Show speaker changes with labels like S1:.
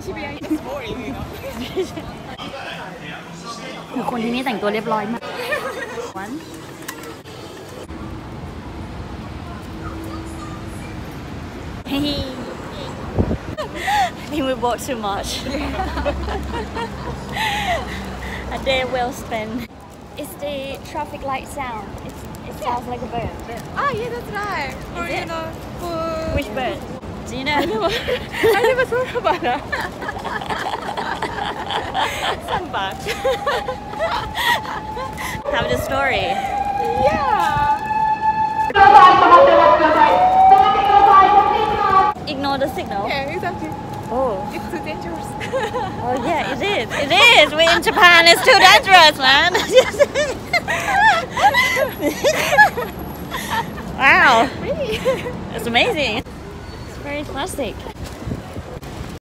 S1: คือคนที่นี่แต่งตัวเรียบร้อยมากI think we bought too much. A day well spent. It's the traffic light sound. It sounds like a bird.
S2: Ah, yeah, that's right. Or you know,
S1: Which bird? Do you know?
S2: I never thought about that.
S1: Sunbird. Have the story.
S2: Yeah.
S1: Ignore the signal.
S2: Yeah, exactly.
S1: Oh.
S2: It's too dangerous.
S1: Oh yeah, it is. It is. We're in Japan. It's too dangerous, man. Wow.
S2: Really?
S1: It's amazing. It's very classic.